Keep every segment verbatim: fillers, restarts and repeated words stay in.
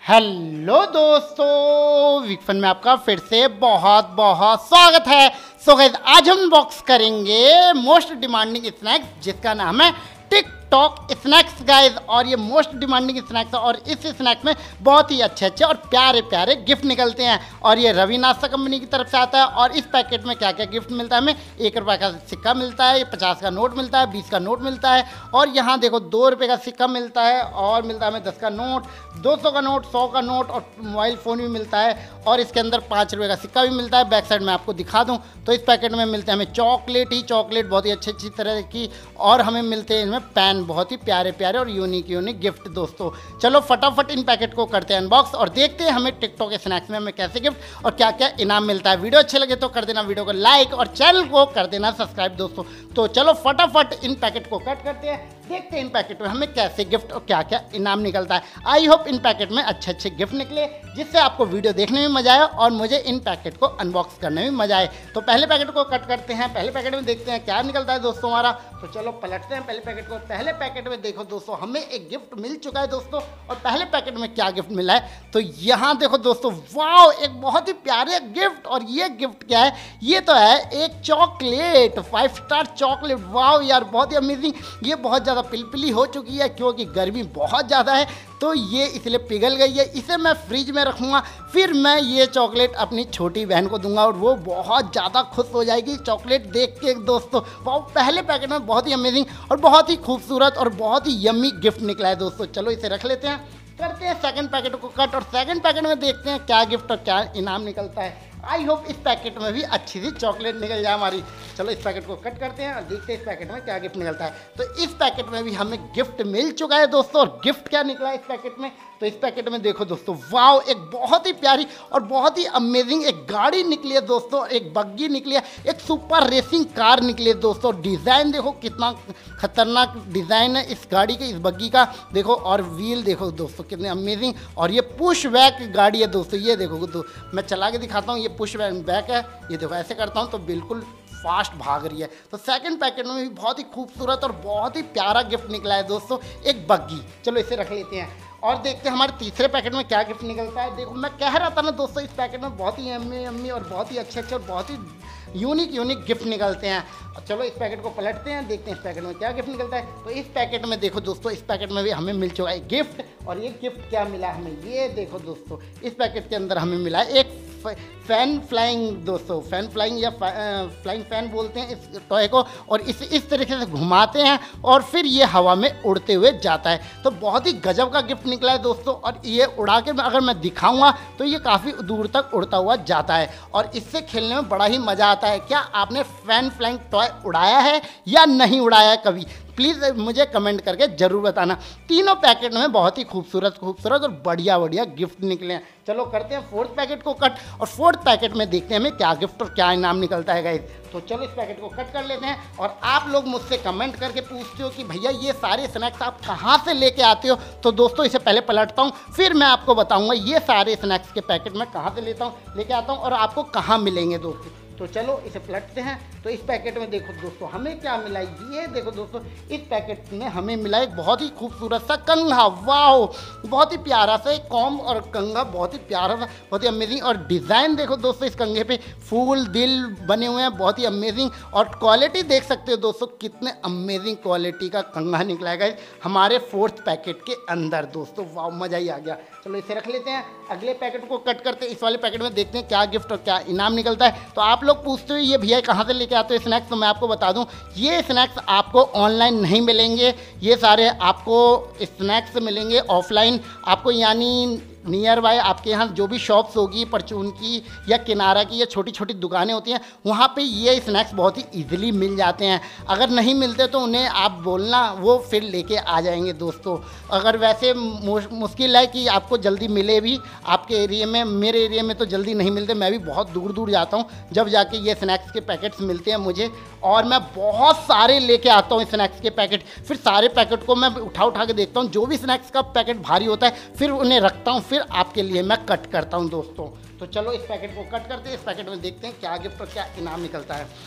Hello दोस्तों, week fun में आपका फिर से बहुत बहुत स्वागत है। सो गाइस, आज हम बॉक्स करेंगे मोस्ट डिमांडिंग स्नैक्स जिसका नाम है टिकटॉक स्नैक्स गाइस। और ये मोस्ट डिमांडिंग स्नैक्स है और इस स्नैक्स में बहुत ही अच्छे अच्छे और प्यारे प्यारे गिफ्ट निकलते हैं। और ये रवि नाश्ता कंपनी की तरफ से आता है। और इस पैकेट में क्या क्या गिफ्ट मिलता है हमें, एक रुपये का सिक्का मिलता है, पचास का नोट मिलता है, बीस का नोट मिलता है, और यहाँ देखो दो रुपये का सिक्का मिलता है, और मिलता है हमें दस का नोट, दो सौ का नोट, सौ का नोट, और मोबाइल फ़ोन भी मिलता है। और इसके अंदर पाँच रुपये का सिक्का भी मिलता है। बैक साइड में आपको दिखा दूँ तो इस पैकेट में मिलते हैं हमें चॉकलेट ही चॉकलेट, बहुत ही अच्छी अच्छी तरह की, और हमें मिलते हैं इसमें पेन, बहुत ही प्यारे प्यारे और यूनिक यूनिक गिफ्ट। दोस्तों चलो फटाफट इन पैकेट को करते हैं अनबॉक्स और देखते हैं हमें टिकटॉक स्नैक्स में हमें कैसे गिफ्ट और क्या क्या इनाम मिलता है। वीडियो अच्छे लगे तो कर देना वीडियो को लाइक और चैनल को कर देना सब्सक्राइब दोस्तों। तो चलो फटाफट इन पैकेट को कट करते हैं, देखते हैं इन पैकेट में हमें कैसे गिफ्ट और क्या क्या इनाम निकलता है। आई होप इन पैकेट में अच्छे अच्छे गिफ्ट निकले जिससे आपको वीडियो देखने में मजा आए और मुझे इन पैकेट को अनबॉक्स करने में मजा आए। तो पहले पैकेट को कट करते हैं, पहले पैकेट में देखते हैं क्या निकलता है दोस्तों हमारा। तो चलो पलटते हैं पहले पैकेट को। पहले पैकेट में देखो दोस्तों हमें एक गिफ्ट मिल चुका है दोस्तों। और पहले पैकेट में क्या गिफ्ट मिला है तो यहाँ देखो दोस्तों, वाओ, एक बहुत ही प्यारे गिफ्ट। और ये गिफ्ट क्या है, ये तो है एक chocolate, Five Star chocolate. Wow यार, बहुत ही अमेजिंग। ये बहुत ज़्यादा पिलपिली हो चुकी है क्योंकि गर्मी बहुत ज़्यादा है, तो ये इसलिए पिघल गई है। इसे मैं फ्रिज में रखूँगा, फिर मैं ये चॉकलेट अपनी छोटी बहन को दूंगा और वो बहुत ज़्यादा खुश हो जाएगी चॉकलेट देख के दोस्तों। वाह, पहले पैकेट में बहुत ही अमेजिंग और बहुत ही खूबसूरत और बहुत ही यम्मी गिफ्ट निकला है दोस्तों। चलो इसे रख लेते हैं, करते हैं सेकंड पैकेट को कट और सेकंड पैकेट में देखते हैं क्या गिफ्ट और क्या इनाम निकलता है। आई होप इस पैकेट में भी अच्छी सी चॉकलेट निकल जाए हमारी। चलो इस पैकेट को कट करते हैं और देखते हैं इस पैकेट में क्या गिफ्ट निकलता है। तो इस पैकेट में भी हमें गिफ्ट मिल चुका है दोस्तों। और गिफ्ट क्या निकला है इस पैकेट में, तो इस पैकेट में देखो दोस्तों, वाओ, एक बहुत ही प्यारी और बहुत ही अमेजिंग एक गाड़ी निकली है दोस्तों, एक बग्गी निकली है, एक सुपर रेसिंग कार निकली है दोस्तों। डिज़ाइन देखो कितना खतरनाक डिज़ाइन है इस गाड़ी के, इस बग्गी का देखो। और व्हील देखो दोस्तों कितने अमेजिंग। और ये पुश बैक गाड़ी है दोस्तों, ये देखो दो, मैं चला के दिखाता हूँ। ये पुश बैक है, ये देखो ऐसे करता हूँ तो बिल्कुल फास्ट भाग रही है। तो सेकंड पैकेट में भी बहुत ही खूबसूरत और बहुत ही प्यारा गिफ्ट निकला है दोस्तों, एक बग्गी। चलो इसे रख लेते हैं और देखते हैं हमारे तीसरे पैकेट में क्या गिफ्ट निकलता है। देखो मैं कह रहा था ना दोस्तों, इस पैकेट में बहुत ही अम्मी अम्मी और बहुत ही अच्छे अच्छे और बहुत ही यूनिक यूनिक गिफ्ट निकलते हैं। चलो इस पैकेट को पलटते हैं, देखते हैं इस पैकेट में क्या गिफ्ट निकलता है। तो इस पैकेट में देखो दोस्तों, इस पैकेट में भी हमें मिल चुका है गिफ्ट। और ये गिफ्ट क्या मिला हमें, ये देखो दोस्तों, इस पैकेट के अंदर हमें मिला है एक फैन फ्लाइंग दोस्तों, फैन फ्लाइंग या फ्लाइंग फैन बोलते हैं इस टॉय को। और इसे इस तरीके से घुमाते हैं और फिर ये हवा में उड़ते हुए जाता है। तो बहुत ही गजब का गिफ्ट निकला है दोस्तों। और ये उड़ा के अगर मैं दिखाऊंगा तो ये काफ़ी दूर तक उड़ता हुआ जाता है और इससे खेलने में बड़ा ही मज़ा आता है। क्या आपने फैन फ्लाइंग टॉय उड़ाया है या नहीं उड़ाया है कभी, प्लीज़ मुझे कमेंट करके ज़रूर बताना। तीनों पैकेट में बहुत ही खूबसूरत खूबसूरत और बढ़िया बढ़िया गिफ्ट निकले हैं। चलो करते हैं फोर्थ पैकेट को कट और फोर्थ पैकेट में देखते हैं हमें क्या गिफ्ट और क्या इनाम निकलता है गाइस। तो चलो इस पैकेट को कट कर लेते हैं। और आप लोग मुझसे कमेंट करके पूछते हो कि भैया ये सारे स्नैक्स आप कहाँ से लेके आते हो, तो दोस्तों इसे पहले पलटता हूँ फिर मैं आपको बताऊँगा ये सारे स्नैक्स के पैकेट मैं कहाँ से लेता हूँ लेके आता हूँ और आपको कहाँ मिलेंगे दोस्तों। तो चलो इसे पलटते हैं। तो इस पैकेट में देखो दोस्तों हमें क्या मिला, ये देखो दोस्तों, इस पैकेट में हमें मिला एक बहुत ही खूबसूरत सा कंघा। वाओ, बहुत ही प्यारा सा एक कॉम और कंघा, बहुत ही प्यारा सा, बहुत ही अमेजिंग। और डिज़ाइन देखो दोस्तों, इस कंघे पे फूल दिल बने हुए हैं, बहुत ही अमेजिंग। और क्वालिटी देख सकते हो दोस्तों, कितने अमेजिंग क्वालिटी का कंघा निकला है हमारे फोर्थ पैकेट के अंदर दोस्तों। वाओ, मज़ा ही आ गया। चलो इसे रख लेते हैं, अगले पैकेट को कट करते हैं। इस वाले पैकेट में देखते हैं क्या गिफ्ट और क्या इनाम निकलता है। तो आप लोग पूछते हो ये भैया कहाँ से लेके आते हो स्नैक्स, तो मैं आपको बता दूं ये स्नैक्स आपको ऑनलाइन नहीं मिलेंगे। ये सारे आपको स्नैक्स मिलेंगे ऑफलाइन आपको, यानी नियर बाय आपके यहाँ जो भी शॉप्स होगी परचून की या किनारा की या छोटी छोटी दुकानें होती हैं, वहाँ पे ये स्नैक्स बहुत ही इजीली मिल जाते हैं। अगर नहीं मिलते तो उन्हें आप बोलना, वो फिर लेके आ जाएंगे दोस्तों। अगर वैसे मुश्किल है कि आपको जल्दी मिले भी आपके एरिया में, मेरे एरिया में तो जल्दी नहीं मिलते। मैं भी बहुत दूर दूर जाता हूँ जब जाके ये स्नैक्स के पैकेट्स मिलते हैं मुझे, और मैं बहुत सारे लेके आता हूँ स्नैक्स के पैकेट। फिर सारे पैकेट को मैं उठा उठा के देखता हूँ, जो भी स्नैक्स का पैकेट भारी होता है फिर उन्हें रखता हूँ, फिर आपके लिए मैं कट करता हूं दोस्तों। तो चलो इस पैकेट को कट करते हैं, इस पैकेट में देखते हैं क्या गिफ्ट और क्या इनाम निकलता है।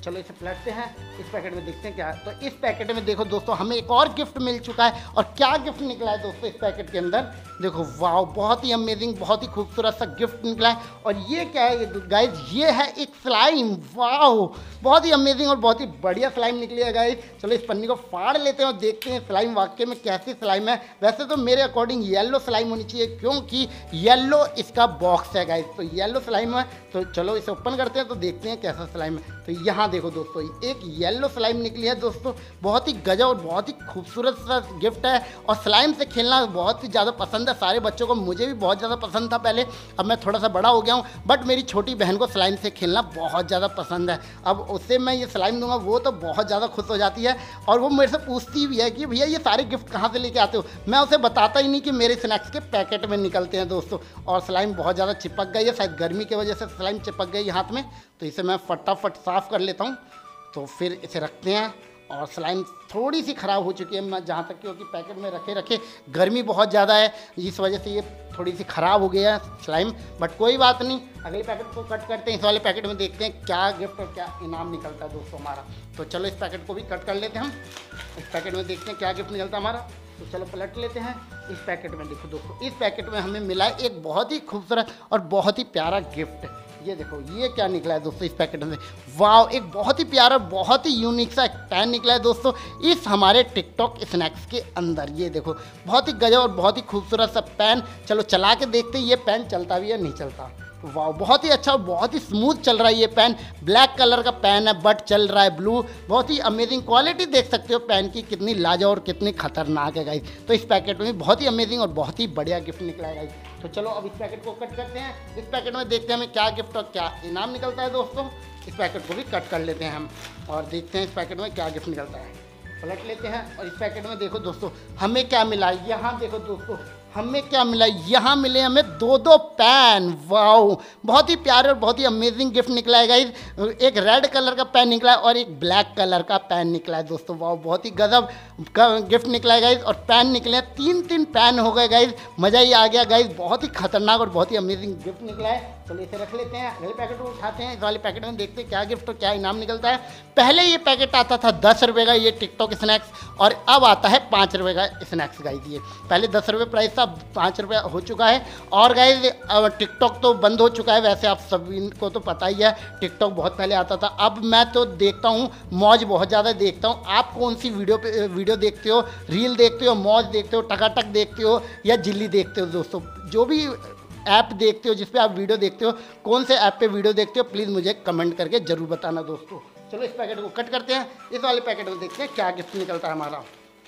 चलो इसे पलटते हैं, इस पैकेट में देखते हैं क्या है। तो इस पैकेट में देखो दोस्तों हमें एक और गिफ्ट मिल चुका है, और क्या गिफ्ट निकला है दोस्तों इस पैकेट के अंदर, देखो वाह, बहुत ही अमेजिंग, बहुत ही खूबसूरत सा गिफ्ट निकला है। और ये क्या है गाइज, ये है एक स्लाइम, वाह, बहुत ही अमेजिंग और बहुत ही बढ़िया स्लाइम निकली है गाइज। चलो इस पन्नी को फाड़ लेते हैं और देखते हैं स्लाइम वाकई में कैसी स्लाइम है। वैसे तो मेरे अकॉर्डिंग येलो स्लाइम होनी चाहिए, क्योंकि येलो इसका बॉक्स है गाइज, तो येलो स्लाइम है। तो चलो इसे ओपन करते हैं तो देखते हैं कैसा स्लाइम है। तो यहाँ देखो दोस्तों एक येलो स्लाइम निकली है दोस्तों, बहुत ही गजब और बहुत ही खूबसूरत सा गिफ्ट है। और स्लाइम से खेलना बहुत ही ज़्यादा पसंद है सारे बच्चों को, मुझे भी बहुत ज़्यादा पसंद था पहले, अब मैं थोड़ा सा बड़ा हो गया हूँ, बट मेरी छोटी बहन को स्लाइम से खेलना बहुत ज़्यादा पसंद है। अब उससे मैं ये स्लाइम दूंगा, वो तो बहुत ज़्यादा खुश हो जाती है, और वो मेरे से पूछती भी है कि भैया ये सारे गिफ्ट कहाँ से लेके आते हो। मैं उसे बताता ही नहीं कि मेरे स्नैक्स के पैकेट में निकलते हैं दोस्तों। और स्लाइम बहुत ज़्यादा चिपक गई है, शायद गर्मी की वजह से स्लाइम चिपक गई हाथ में, तो इसे मैं फटाफट साफ़ कर लेता हूँ। तो फिर इसे रखते हैं, और स्लाइम थोड़ी सी ख़राब हो चुकी है, मैं जहाँ तक क्योंकि पैकेट में रखे रखे गर्मी बहुत ज़्यादा है, इस वजह से ये थोड़ी सी ख़राब हो गया है स्लाइम, बट कोई बात नहीं। अगले पैकेट को कट करते हैं, इस वाले पैकेट में देखते हैं क्या गिफ्ट और क्या इनाम निकलता है दोस्तों हमारा। तो चलो इस पैकेट को भी कट कर लेते हैं हम, इस पैकेट में देखते हैं क्या गिफ्ट निकलता है हमारा। तो चलो पलट लेते हैं। इस पैकेट में देखो दोस्तों, इस पैकेट में हमें मिला है एक बहुत ही खूबसूरत और बहुत ही प्यारा गिफ्ट। ये देखो ये क्या निकला है दोस्तों इस पैकेट में, वाव, एक बहुत ही प्यारा बहुत ही यूनिक सा एक पेन निकला है दोस्तों इस हमारे टिकटॉक स्नैक्स के अंदर। ये देखो बहुत ही गजब और बहुत ही खूबसूरत सा पेन। चलो चला के देखते हैं ये पेन चलता भी है नहीं चलता। वाह, बहुत ही अच्छा और बहुत ही स्मूथ चल रहा है ये पेन, ब्लैक कलर का पेन है बट चल रहा है ब्लू, बहुत ही अमेजिंग क्वालिटी देख सकते हो पेन की कितनी लाजवाब और कितनी खतरनाक है गाइस। तो इस पैकेट में बहुत ही अमेजिंग और बहुत ही बढ़िया गिफ्ट निकला है गाइस। तो चलो अब इस पैकेट को कट करते हैं, इस पैकेट में देखते हैं हमें क्या गिफ्ट और क्या इनाम निकलता है दोस्तों। इस पैकेट को भी कट कर लेते हैं हम और देखते हैं इस पैकेट में क्या गिफ्ट निकलता है। पलट लेते हैं और इस पैकेट में देखो दोस्तों हमें क्या मिला है। यहाँ देखो दोस्तों हमें क्या मिला, यहाँ मिले हमें दो दो पेन। वाओ, बहुत ही प्यारे और बहुत ही अमेजिंग गिफ्ट निकला है गाइज। एक रेड कलर का पेन निकला है और एक ब्लैक कलर का पेन निकला है दोस्तों। वाओ, बहुत ही गजब का गिफ्ट निकला है गाइज। और पेन निकले हैं, तीन तीन पेन हो गए गाइज, मज़ा ही आ गया गाइज। बहुत ही खतरनाक और बहुत ही अमेजिंग गिफ्ट निकला है। चलो इसे रख लेते हैं, अगले पैकेट को उठाते हैं। इस वाले पैकेट में देखते हैं क्या गिफ्ट और क्या इनाम निकलता है। पहले ये पैकेट आता था दस रुपये का ये टिकटॉक स्नैक्स, और अब आता है पाँच रुपये का स्नैक्स गाइज। ये पहले दस रुपये प्राइस था, अब पाँच रुपये हो चुका है। और गाइज टिकटॉक तो बंद हो चुका है, वैसे आप सभी को तो पता ही है टिकटॉक बहुत पहले आता था। अब मैं तो देखता हूँ मौज बहुत ज़्यादा देखता हूँ। आप कौन सी वीडियो पे वीडियो देखते हो, रील देखते हो, मौज देखते हो, टकाटक देखते हो या जिल्ली देखते हो दोस्तों, जो भी ऐप देखते हो जिस पे आप वीडियो देखते हो, कौन से ऐप पे वीडियो देखते हो प्लीज़ मुझे कमेंट करके ज़रूर बताना दोस्तों। चलो इस पैकेट को कट करते हैं, इस वाले पैकेट में देखते हैं क्या गिफ्ट निकलता है हमारा।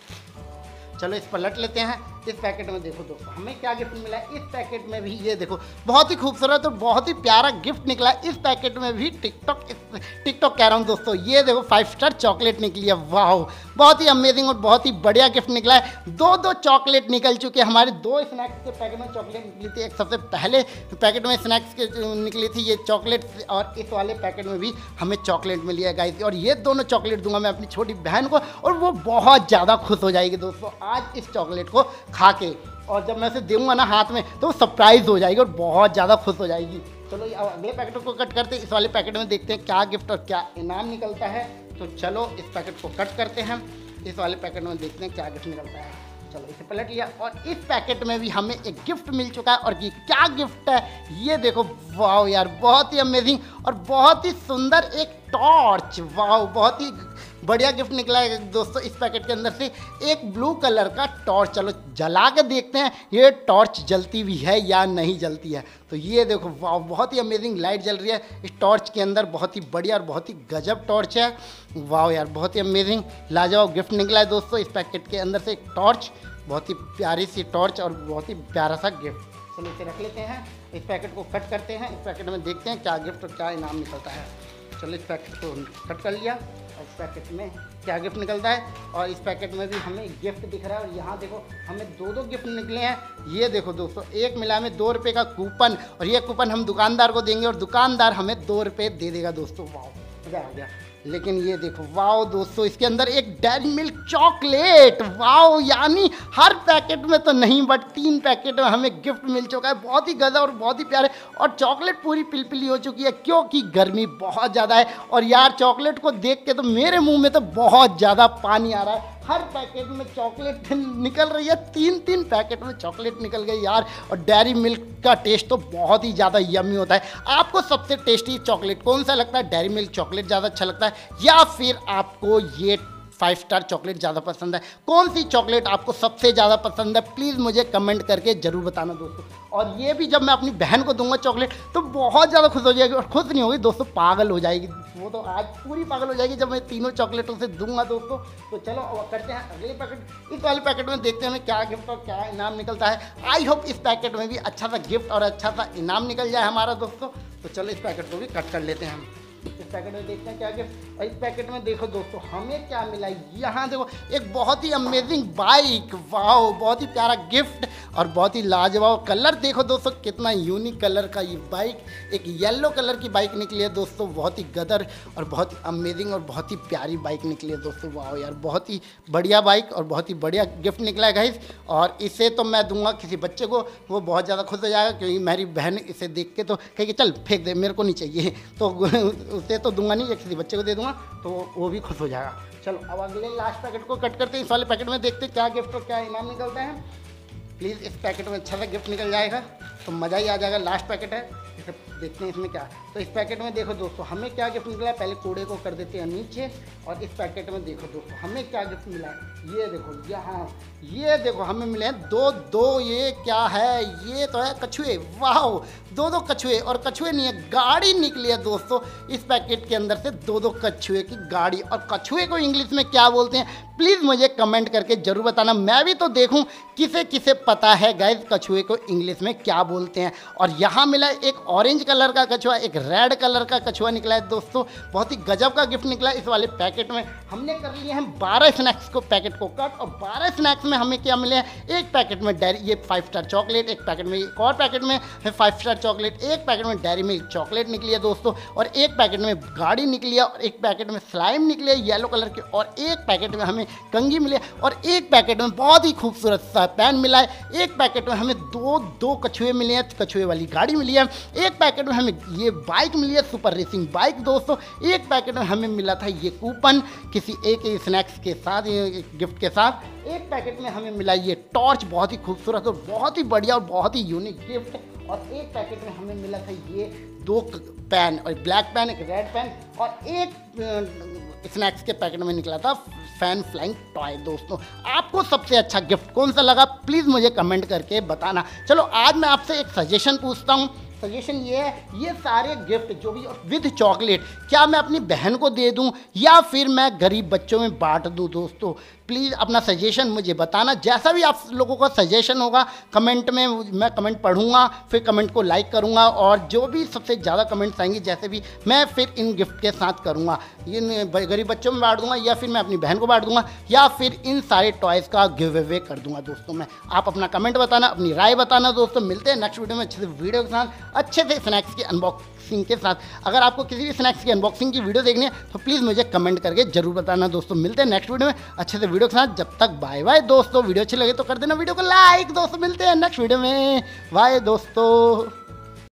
चलो इस पलट लेते हैं। इस पैकेट में देखो दोस्तों हमें क्या गिफ्ट मिला है। इस पैकेट में भी ये देखो बहुत ही खूबसूरत और बहुत ही प्यारा गिफ्ट निकला है। इस पैकेट में भी टिकटॉक टिकटॉक कह रहा हूँ दोस्तों, ये देखो फाइव स्टार चॉकलेट निकली है। वाह, बहुत ही अमेजिंग और बहुत ही बढ़िया गिफ्ट निकला है। दो दो चॉकलेट निकल चुके हैं हमारे। दो स्नैक्स के पैकेट में चॉकलेट निकली थी, एक सबसे पहले पैकेट में स्नैक्स के निकली थी ये चॉकलेट, और इस वाले पैकेट में भी हमें चॉकलेट मिली है गाइस। और ये दोनों चॉकलेट दूंगा मैं अपनी छोटी बहन को, और वो बहुत ज़्यादा खुश हो जाएगी दोस्तों आज इस चॉकलेट को खा के। और जब मैं उसे दूंगा ना हाथ में तो सरप्राइज हो जाएगी और बहुत ज़्यादा खुश हो जाएगी। चलो अब अगले पैकेट को कट करते हैं, इस वाले पैकेट में देखते हैं क्या गिफ्ट और क्या इनाम निकलता है। तो चलो इस पैकेट को कट करते हैं, इस वाले पैकेट में देखते हैं क्या गिफ्ट निकलता है। चलो इसे पलट लिया और इस पैकेट में भी हमें एक गिफ्ट मिल चुका है। और ये क्या गिफ्ट है ये देखो, वाह यार, बहुत ही अमेजिंग और बहुत ही सुंदर एक टॉर्च। वाह, बहुत ही बढ़िया गिफ्ट निकला है दोस्तों इस पैकेट के अंदर से एक ब्लू कलर का टॉर्च। चलो जला के देखते हैं ये टॉर्च जलती भी है या नहीं जलती है। तो ये देखो वाह, बहुत ही अमेजिंग लाइट जल रही है इस टॉर्च के अंदर, बहुत ही बढ़िया और बहुत ही गजब टॉर्च है। वाह यार, बहुत ही अमेजिंग लाजवाब गिफ्ट निकला है दोस्तों इस पैकेट के अंदर से एक टॉर्च, बहुत ही प्यारी सी टॉर्च और बहुत ही प्यारा सा गिफ्ट। चलो इसे रख लेते हैं, इस पैकेट को कट करते हैं, इस पैकेट में देखते हैं क्या गिफ्ट और क्या इनाम निकलता है। चलो इस पैकेट को कट कर लिया और इस पैकेट में क्या गिफ्ट निकलता है। और इस पैकेट में भी हमें गिफ्ट दिख रहा है और यहाँ देखो हमें दो दो गिफ्ट निकले हैं। ये देखो दोस्तों, एक मिला हमें दो रुपये का कूपन, और ये कूपन हम दुकानदार को देंगे और दुकानदार हमें दो रुपये दे देगा दोस्तों। वाह, मज़ा आ गया। लेकिन ये देखो, वाओ दोस्तों, इसके अंदर एक डेयरी मिल्क चॉकलेट, वाओ, यानी हर पैकेट में तो नहीं बट तीन पैकेट में हमें गिफ्ट मिल चुका है। बहुत ही गजब और बहुत ही प्यारे, और चॉकलेट पूरी पिलपिली हो चुकी है क्योंकि गर्मी बहुत ज़्यादा है। और यार चॉकलेट को देख के तो मेरे मुंह में तो बहुत ज़्यादा पानी आ रहा है। हर पैकेट में चॉकलेट निकल रही है, तीन तीन पैकेट में चॉकलेट निकल गई यार। और डेयरी मिल्क का टेस्ट तो बहुत ही ज़्यादा यम्मी होता है। आपको सबसे टेस्टी चॉकलेट कौन सा लगता है? डेयरी मिल्क चॉकलेट ज़्यादा अच्छा लगता है या फिर आपको ये फाइव स्टार चॉकलेट ज़्यादा पसंद है? कौन सी चॉकलेट आपको सबसे ज़्यादा पसंद है? प्लीज़ मुझे कमेंट करके ज़रूर बताना दोस्तों। और ये भी जब मैं अपनी बहन को दूंगा चॉकलेट तो बहुत ज़्यादा खुश हो जाएगी, और खुश नहीं होगी दोस्तों, पागल हो जाएगी। वो तो आज पूरी पागल हो जाएगी जब मैं तीनों चॉकलेटों से दूंगा दोस्तों। तो चलो अब करते हैं अगले पैकेट। इस वाले पैकेट में देखते हैं हमें क्या गिफ्ट और क्या इनाम निकलता है। आई होप इस पैकेट में भी अच्छा सा गिफ्ट और अच्छा सा इनाम निकल जाए हमारा दोस्तों। तो चलो इस पैकेट को भी कट कर लेते हैं हम। इस पैकेट में देखते हैं क्या गिफ्ट। और इस पैकेट में देखो दोस्तों हमें क्या मिला। यहाँ देखो एक बहुत ही अमेजिंग बाइक, वाओ, बहुत ही प्यारा गिफ्ट और बहुत ही लाजवाब कलर। देखो दोस्तों कितना यूनिक कलर का ये बाइक, एक येलो कलर की बाइक निकली है दोस्तों। बहुत ही गदर और बहुत ही अमेजिंग और बहुत ही प्यारी बाइक निकली है दोस्तों। वाओ यार, बहुत ही बढ़िया बाइक और बहुत ही बढ़िया गिफ्ट निकला है गाइस। और इसे तो मैं दूंगा किसी बच्चे को, वो बहुत ज़्यादा खुश हो जाएगा क्योंकि मेरी बहन इसे देख के तो कहेगी चल फेंक दे, मेरे को नहीं चाहिए। तो उसे तो दूंगा नहीं, ये किसी बच्चे को दे दूंगा तो वो भी खुश हो जाएगा। चलो अब अगले लास्ट पैकेट को कट करते हैं। इस वाले पैकेट में देखते हैं क्या गिफ्ट और क्या इनाम निकलता है। प्लीज़ इस पैकेट में अच्छा सा गिफ्ट निकल जाएगा तो मज़ा ही आ जाएगा। लास्ट पैकेट है, इसे देखते हैं इसमें क्या। तो इस पैकेट में देखो दोस्तों हमें क्या गिफ्ट निकला है। पहले कूड़े को कर देते हैं नीचे, और इस पैकेट में देखो दोस्तों हमें क्या गिफ्ट मिला है। ये देखो, यहाँ ये देखो हमें मिले हैं दो दो ये क्या है, ये तो है कछुए। वाह, दो दो कछुए, और कछुए नहीं है गाड़ी निकली है दोस्तों इस पैकेट के अंदर से। दो दो कछुए की गाड़ी, और कछुए को इंग्लिश में क्या बोलते हैं प्लीज़ मुझे कमेंट करके ज़रूर बताना, मैं भी तो देखूं किसे किसे पता है गाइस कछुए को इंग्लिश में क्या बोलते हैं। और यहाँ मिला एक ऑरेंज कलर का कछुआ, एक रेड कलर का कछुआ निकला है दोस्तों। बहुत ही गजब का गिफ्ट निकला है इस वाले पैकेट में। हमने कर लिए हैं बारह स्नैक्स को पैकेट को कट, और बारह स्नैक्स में हमें क्या मिले हैं। एक पैकेट में डेयरी ये फाइव स्टार चॉकलेट, एक पैकेट में एक और पैकेट में फाइव स्टार चॉकलेट, एक पैकेट में डेयरी मिल्क चॉकलेट निकली है दोस्तों, और एक पैकेट में गाड़ी निकली है, और एक पैकेट में स्लाइम निकली है येलो कलर के, और एक पैकेट में हमें कंघी मिले, और एक पैकेट में बहुत ही खूबसूरत सा पेन मिला है। एक पैकेट में हमें दो दो कछुए मिले हैं, कछुए वाली गाड़ी मिली है। एक पैकेट में हमें ये बाइक मिली है, सुपर रेसिंग बाइक दोस्तों। एक पैकेट में हमें मिला था ये कूपन किसी एक स्नैक्स के साथ, गिफ्ट के साथ। एक पैकेट में हमें मिला ये टॉर्च, बहुत ही खूबसूरत और बहुत ही बढ़िया और बहुत ही यूनिक गिफ्ट। और एक पैकेट में हमें मिला था ये दो पेन, और ब्लैक पेन, एक रेड पेन, और एक स्नैक्स के पैकेट में निकला था फैन फ्लाइंग टॉय दोस्तों। आपको सबसे अच्छा गिफ्ट कौन सा लगा प्लीज़ मुझे कमेंट करके बताना। चलो आज मैं आपसे एक सजेशन पूछता हूँ। सजेशन ये है, ये सारे गिफ्ट जो भी विद चॉकलेट क्या मैं अपनी बहन को दे दूं या फिर मैं गरीब बच्चों में बांट दूं दोस्तों। प्लीज़ अपना सजेशन मुझे बताना। जैसा भी आप लोगों का सजेशन होगा कमेंट में, मैं कमेंट पढ़ूंगा, फिर कमेंट को लाइक करूंगा, और जो भी सबसे ज़्यादा कमेंट्स आएंगे जैसे भी मैं फिर इन गिफ्ट के साथ करूंगा। ये गरीब बच्चों में बांट दूंगा, या फिर मैं अपनी बहन को बांट दूंगा, या फिर इन सारे टॉयज़ का गिव अवे कर दूंगा दोस्तों मैं। आप अपना कमेंट बताना, अपनी राय बताना दोस्तों। मिलते हैं नेक्स्ट वीडियो में अच्छे से वीडियो के साथ, अच्छे से स्नैक्स की अनबॉक्सिंग के साथ। अगर आपको किसी भी स्नैक्स की अनबॉक्सिंग की वीडियो देखनी है तो प्लीज़ मुझे कमेंट करके जरूर बताना दोस्तों। मिलते हैं नेक्स्ट वीडियो में अच्छे से वीडियो के साथ। जब तक बाय बाय दोस्तों। वीडियो अच्छी लगे तो कर देना वीडियो को लाइक दोस्तों। मिलते हैं नेक्स्ट वीडियो में, बाय दोस्तों।